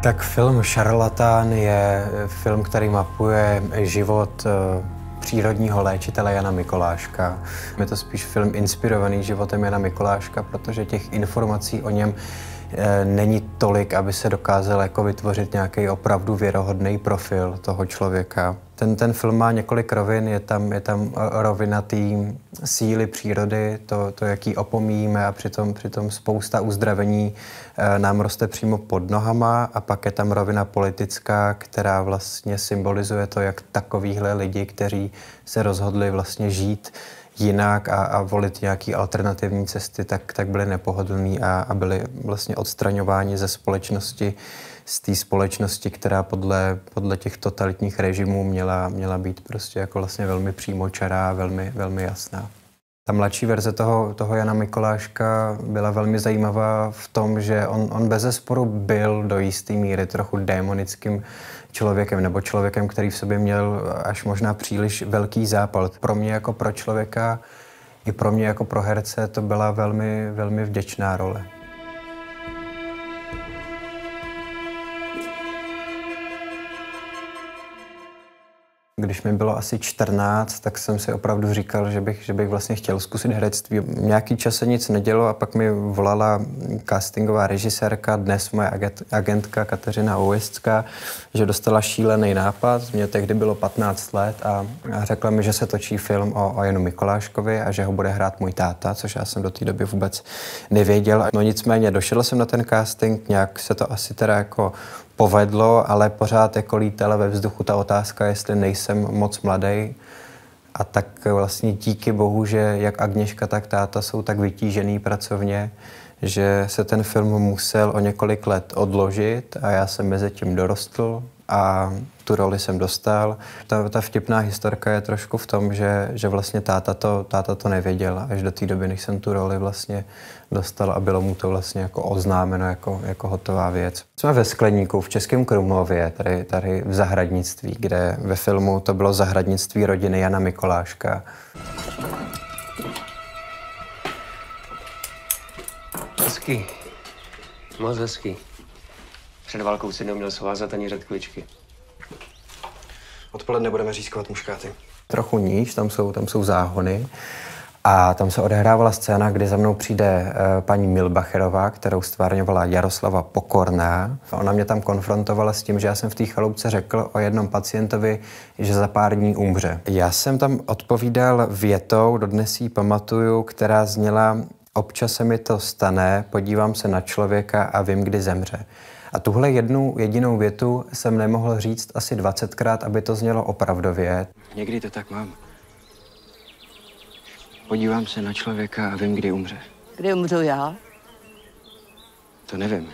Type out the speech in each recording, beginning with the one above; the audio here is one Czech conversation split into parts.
Tak film Šarlatán je film, který mapuje život přírodního léčitele Jana Mikoláška. Je to spíš film inspirovaný životem Jana Mikoláška, protože těch informací o něm není tolik, aby se dokázal jako vytvořit nějaký opravdu věrohodný profil toho člověka. Ten film má několik rovin, je tam rovina té síly přírody, to jak ji opomíjíme a přitom spousta uzdravení nám roste přímo pod nohama, a pak je tam rovina politická, která vlastně symbolizuje to, jak takovýhle lidi, kteří se rozhodli vlastně žít jinak a volit nějaký alternativní cesty, tak byli nepohodlní a byli vlastně odstraňováni ze společnosti, z té společnosti, která podle těch totalitních režimů měla být prostě jako vlastně velmi přímočará, velmi jasná. Ta mladší verze toho Jana Mikoláška byla velmi zajímavá v tom, že on bezesporu byl do jisté míry trochu démonickým člověkem, nebo člověkem, který v sobě měl až možná příliš velký zápal. Pro mě jako pro člověka i pro mě jako pro herce to byla velmi vděčná role. Když mi bylo asi 14, tak jsem si opravdu říkal, že bych vlastně chtěl zkusit herectví. Nějaký čas se nic nedělo a pak mi volala castingová režisérka, dnes moje agentka Kateřina Oujistská, že dostala šílený nápad. Mně tehdy bylo 15 let a řekla mi, že se točí film o Janu Mikoláškovi a že ho bude hrát můj táta, což já jsem do té doby vůbec nevěděl. No nicméně došel jsem na ten casting, nějak se to asi teda jako povedlo, ale pořád jako lítala ve vzduchu ta otázka, jestli nejsem moc mladý. A tak vlastně díky bohu, že jak Agněška, tak táta jsou tak vytížený pracovně, že se ten film musel o několik let odložit a já jsem mezi tím dorostl a tu roli jsem dostal. Ta vtipná historka je trošku v tom, že vlastně táta to nevěděl až do té doby, než jsem tu roli vlastně dostal a bylo mu to vlastně jako oznámeno jako hotová věc. Jsme ve Skleníku v Českém Krumlově, tady v zahradnictví, kde ve filmu to bylo zahradnictví rodiny Jana Mikoláška. Hezký. Moc hezký. Před válkou si neuměl svázat ani řetkvičky. Odpoledne budeme řízkovat muškáty. Trochu níž, tam jsou záhony. A tam se odehrávala scéna, kdy za mnou přijde paní Milbacherová, kterou stvárňovala Jaroslava Pokorná. Ona mě tam konfrontovala s tím, že já jsem v té chalupce řekl o jednom pacientovi, že za pár dní umře. Já jsem tam odpovídal větou, dodnes ji pamatuju, která zněla: občas se mi to stane, podívám se na člověka a vím, kdy zemře. A tuhle jednu jedinou větu jsem nemohl říct asi 20krát, aby to znělo opravdově. Někdy to tak mám. Podívám se na člověka a vím, kdy umře. Kdy umřu já? To nevím.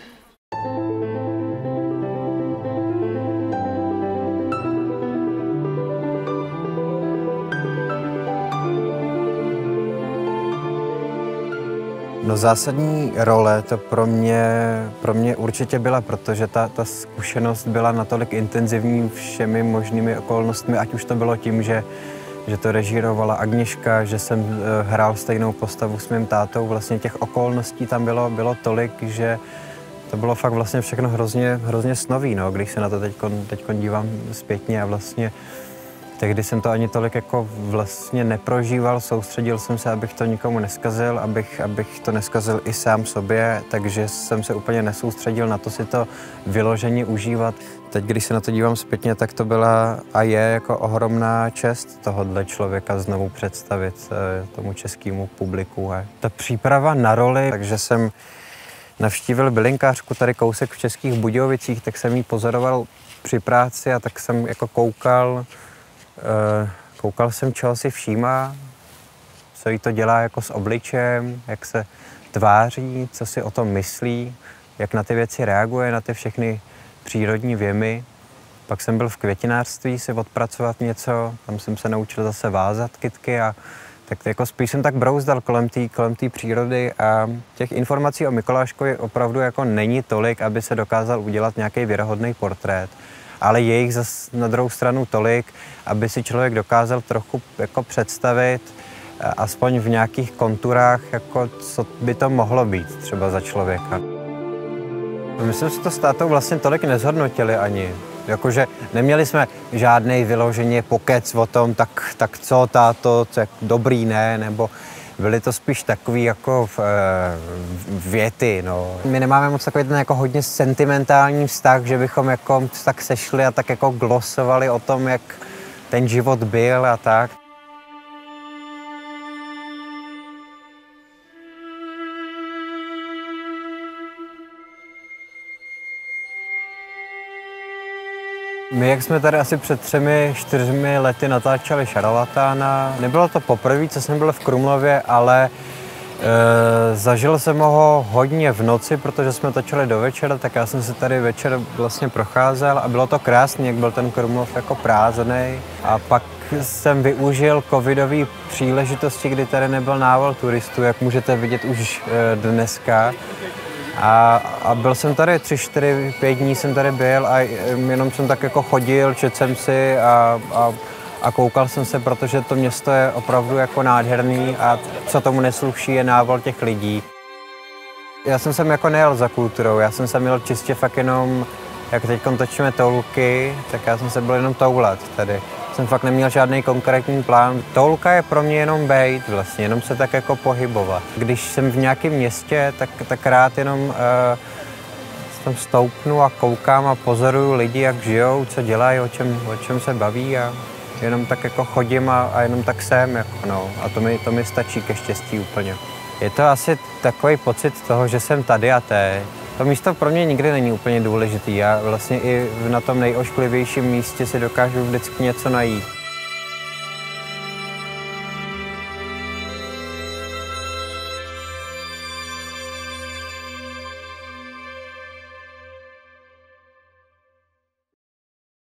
No zásadní role to pro mě určitě byla, protože ta zkušenost byla natolik intenzivní všemi možnými okolnostmi, ať už to bylo tím, že to režírovala Agněška, že jsem hrál stejnou postavu s mým tátou. Vlastně těch okolností tam bylo tolik, že to bylo fakt vlastně všechno hrozně snový, no, když se na to teďkon dívám zpětně a vlastně tehdy jsem to ani tolik jako vlastně neprožíval, soustředil jsem se, abych to nikomu neskazil, abych to neskazil i sám sobě, takže jsem se úplně nesoustředil na to si to vyloženě užívat. Teď, když se na to dívám zpětně, tak to byla a je jako ohromná čest tohohle člověka znovu představit tomu českému publiku. Ta příprava na roli, takže jsem navštívil bylinkářku tady kousek v Českých Budějovicích, tak jsem jí pozoroval při práci a tak jsem jako koukal jsem, čeho si všímá, co jí to dělá jako s obličejem, jak se tváří, co si o tom myslí, jak na ty věci reaguje, na ty všechny přírodní věmy. Pak jsem byl v květinářství si odpracovat něco, tam jsem se naučil zase vázat kytky a tak jako spíš jsem tak brouzdal kolem té přírody a těch informací o Mikoláškovi opravdu jako není tolik, aby se dokázal udělat nějaký věrohodný portrét. Ale je jich zase na druhou stranu tolik, aby si člověk dokázal trochu jako představit, aspoň v nějakých konturách, jako co by to mohlo být třeba za člověka. My jsme si to s tátou vlastně tolik nezhodnotili ani. Jakože neměli jsme žádnej vyloženě pokec o tom, tak co táto, tak dobrý ne, nebo byly to spíš takový jako věty, no. My nemáme moc takový ten jako hodně sentimentální vztah, že bychom jako tak sešli a tak jako glosovali o tom, jak ten život byl a tak. My, jak jsme tady asi před 3-4 lety natáčeli Šarlatána, nebylo to poprvé, co jsem byl v Krumlově, ale zažil jsem ho hodně v noci, protože jsme točili do večera, tak já jsem se tady večer vlastně procházel a bylo to krásný, jak byl ten Krumlov jako prázdnej. A pak jsem využil covidové příležitosti, kdy tady nebyl nával turistů, jak můžete vidět už dneska. A byl jsem tady 3-4-5 dní jsem tady byl a jenom jsem tak jako chodil, četl jsem si a koukal jsem se, protože to město je opravdu jako nádherný a co tomu nesluší je nával těch lidí. Já jsem sem jako nejel za kulturou, já jsem sem jel čistě fakt jenom, jak teď točíme toulky, tak já jsem se byl jenom toulat tady. Jsem fakt neměl žádný konkrétní plán. Toulka je pro mě jenom bejt vlastně, jenom se tak jako pohybovat. Když jsem v nějakém městě, tak rád jenom tam stoupnu a koukám a pozoruju lidi, jak žijou, co dělají, o čem se baví a jenom tak jako chodím a jenom tak jsem, jako no. A to mi stačí ke štěstí úplně. Je to asi takový pocit toho, že jsem tady a teď. To místo pro mě nikdy není úplně důležitý. Já vlastně i na tom nejošklivějším místě si dokážu vždycky něco najít.